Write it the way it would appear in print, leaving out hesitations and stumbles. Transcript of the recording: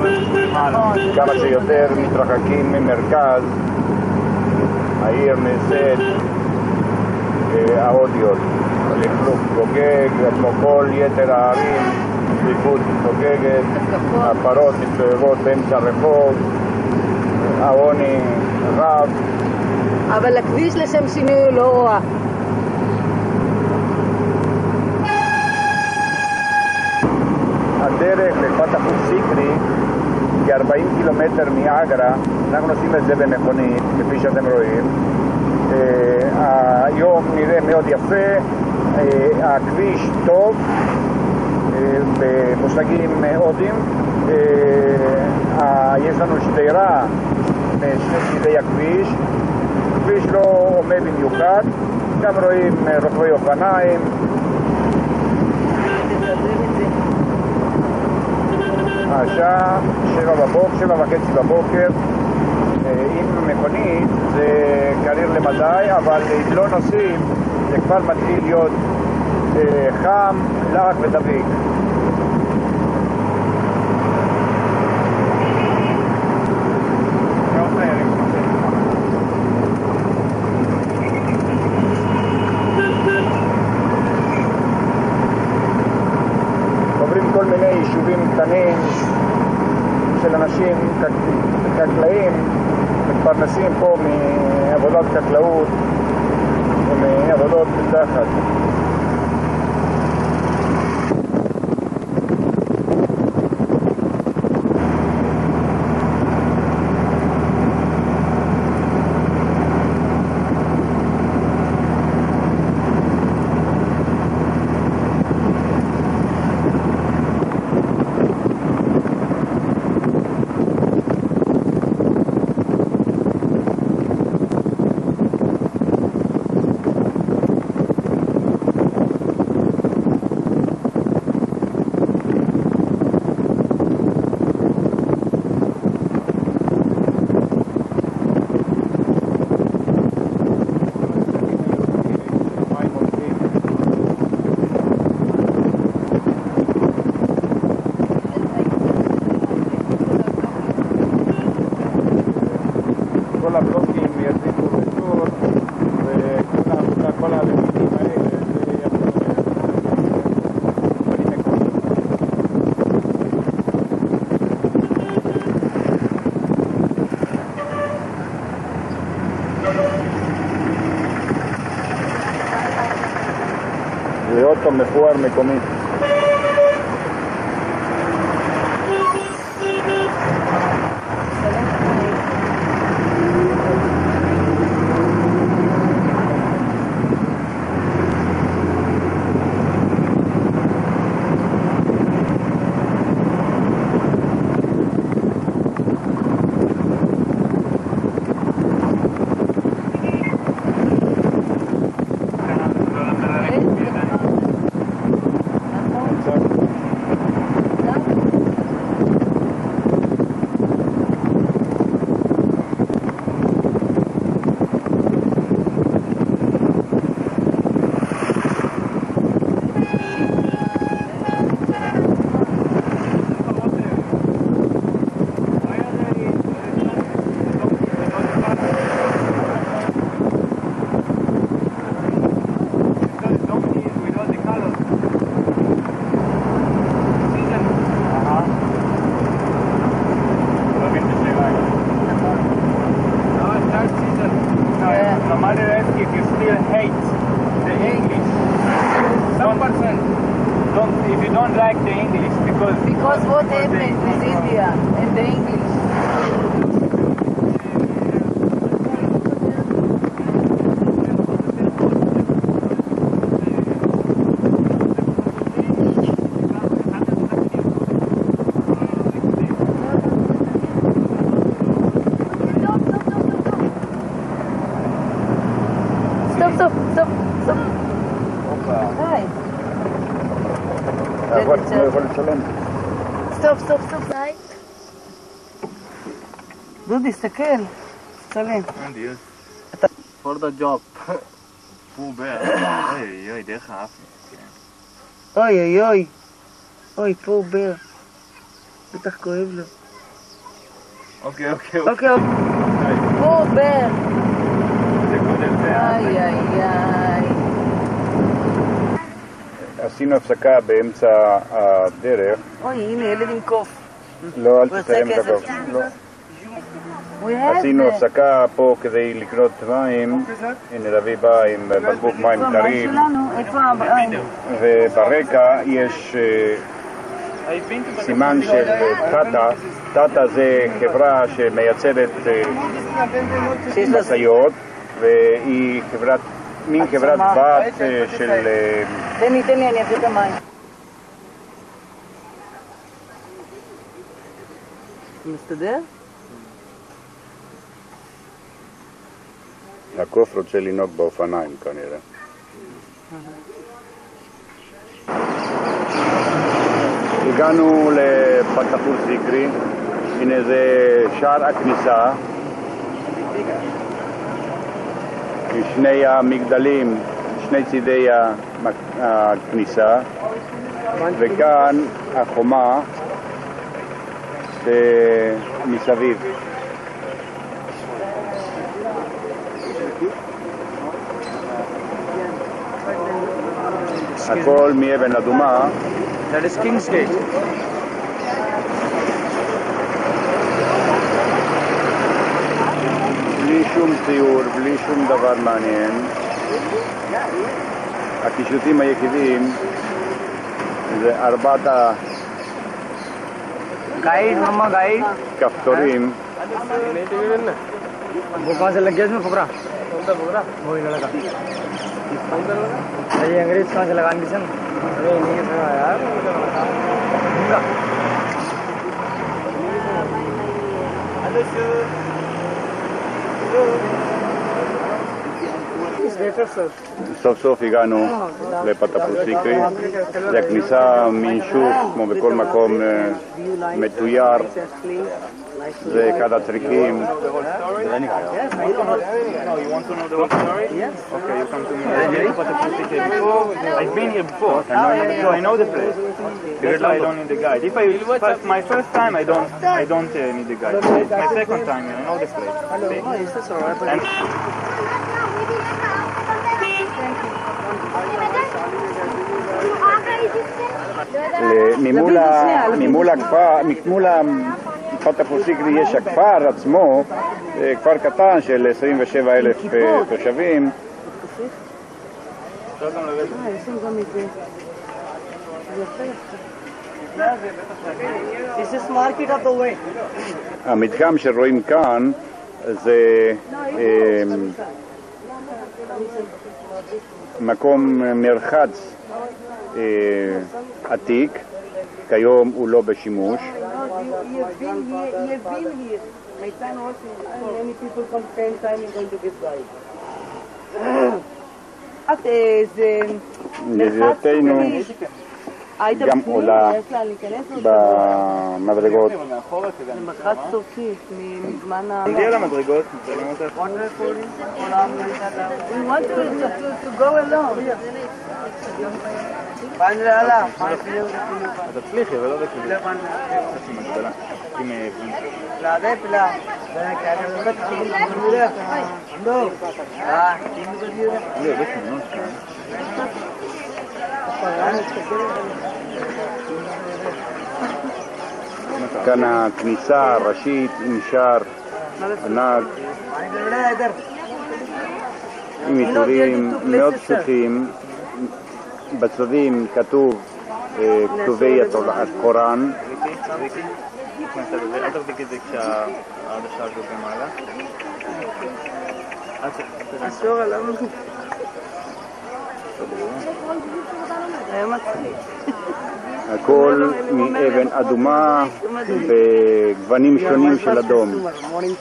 כמה שיותר מתרחקים ממרכז העיר נעשית האודיות. לכלוך חוגג, כמו כל יתר הערים, צפיפות חוגגת, הפרות מסתובבות באמצע הרחוב, העוני רב. אבל הכביש לשם שינוי הוא לא רע. הדרך לפתח סיקרי כ-40 קילומטר מאגרה, אנחנו נוסעים את זה במכונית, כפי שאתם רואים. היום נראה מאוד יפה, הכביש טוב, במושגים הודים. יש לנו שדרה משני צידי הכביש, הכביש לא עומד במיוחד, גם רואים רוכבי אופניים. השעה 7:30 בבוקר, עם מכונית זה קריר למדי, אבל אם לא נוסעים זה כבר מתחיל להיות חם, לח ודביק. עוברים כל מיני יישובים קטנים של אנשים חקלאים, מתפרנסים פה מעבודות חקלאות ומעבודות תחת. כל הבלוקים יזיקו בטור, וכל הלמידים האלה זה יכול זה אוטו מפואר מקומי. If you still hate the English, some person if you don't like the English because what happened with India and the English? Stop. Hi. Stop. די. דודי, תסתכל. תצלם. For the job. אוי, דרך האף. אוי, פה בר. בטח כואב לו. אוקיי. אוקיי. או, בר. זה גודל זה. איי, איי, איי. עשינו הפסקה באמצע הדרך. אוי, הנה, ילד עם קוף. לא, אל הוא תסיים יוצא את הקוף. כסף. לא. הוא אוהב עשינו זה. הפסקה פה כדי לקנות מים. הנה רבי בא עם בקבוק מים איפה המים קרים. שלנו? איפה המים? וברקע יש סימן של טאטה. טאטה זה חברה שמייצרת משאיות, והיא מין חברת בת של... תן לי, אני אביא את המים. מסתדר? הקוף רוצה לנהוג באופניים כנראה. הגענו לפתחוס זיקרי, הנה זה שער הכניסה, עם שני המגדלים, שני צידי הכניסה, וכאן החומה מסביב. הכל מאבן אדומה. That is King's Gate. בלי שום ציור, בלי שום דבר מעניין. הקישוטים היחידים זה ארבעת הכפתורים. वो कहाँ से लग गया इसमें फुकरा? वही लगा। ये अंग्रेज कहाँ से लगान किसन? अरे नहीं है यार। סוף סוף הגענו לפתחוס זיקרי. זה הכניסה מיישוב, כמו בכל מקום מתויר. זה אחד הצריקים. No, you want to know the whole story? Yes. Okay, you come to me. I've been here before, so I know the place. That's why I don't need the guide. If my first time, I don't need the guide. My second time, I know the place. And ממול פתחוס זיקרי יש הכפר עצמו, כפר קטן של 27,000 תושבים. המדגם שרואים כאן זה מקום מרחץ עתיק, כיום הוא לא בשימוש. You've been here. My son also. Many people come spend time in going to this guide. זה נזירתנו גם עולה במדרגות. זה מרחץ צורקי מזמן תגיע למדרגות, מצלמים אותך. We want to go along. אז תצליחי, ולא בכלל. עם כאן הכניסה הראשית עם שער ענק עם עיטורים מאוד פשוטים. בצדדים כתוב כתובי הקוראן. אל תחזיק את זה כשהעדשה הזו במעלה. אסור עליו. הכל מאבן אדומה בגוונים שונים של אדום.